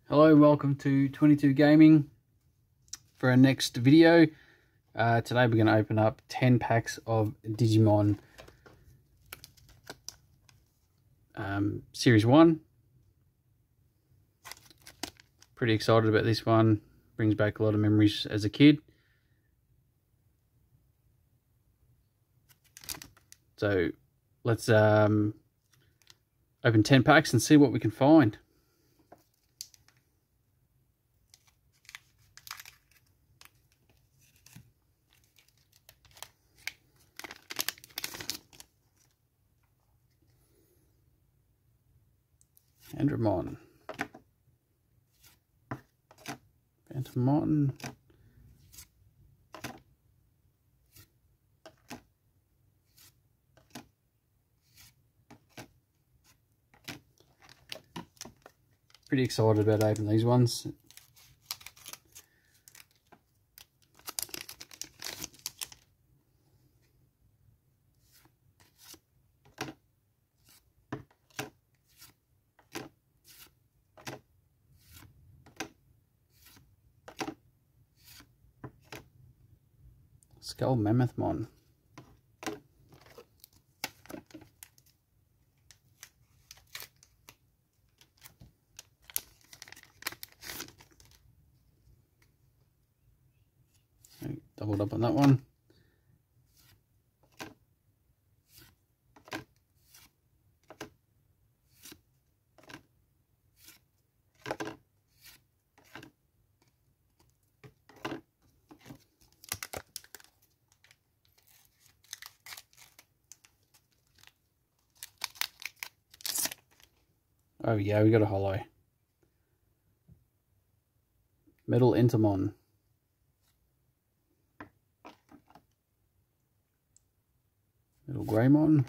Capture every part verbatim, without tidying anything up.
Hello, welcome to twenty-two Gaming for our next video. Uh, today we're going to open up ten packs of Digimon um, Series one. Pretty excited about this one. Brings back a lot of memories as a kid. So let's um, open ten packs and see what we can find. Andromon, Phantomon, pretty excited about opening these ones. Skull Mammothmon. So doubled up on that one. Oh yeah, we got a holo. Metal Entomon. Metal Greymon.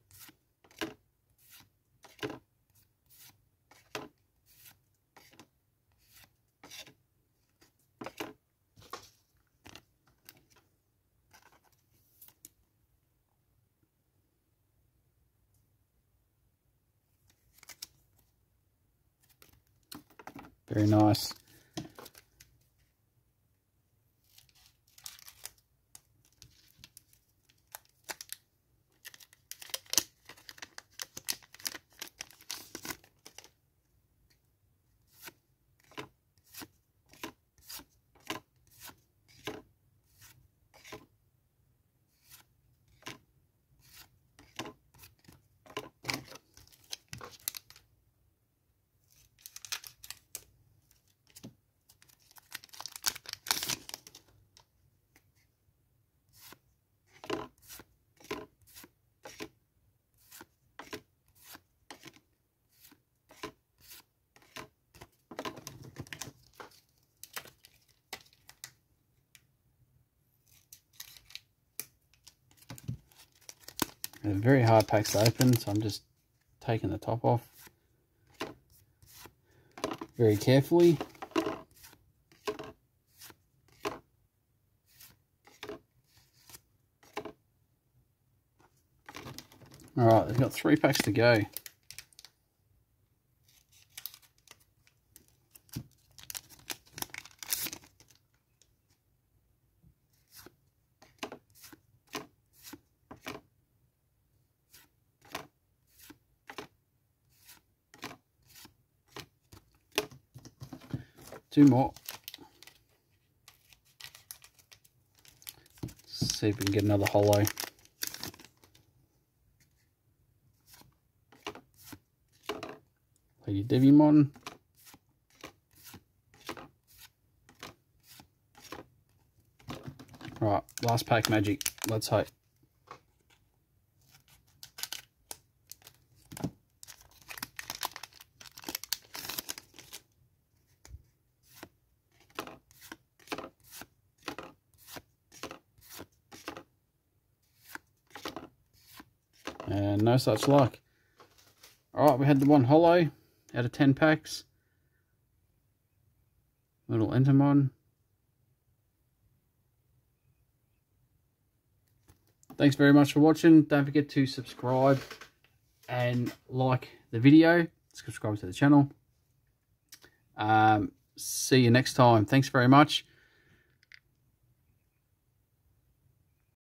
Very nice. They're very hard packs to open, so I'm just taking the top off very carefully. Alright, they've got three packs to go. Two more. Let's see if we can get another holo. Lady Devimon. Right, last pack magic. Let's hope. And no such luck. Alright, we had the one holo out of ten packs. Little Entomon. Thanks very much for watching. Don't forget to subscribe and like the video. Subscribe to the channel. Um, see you next time. Thanks very much.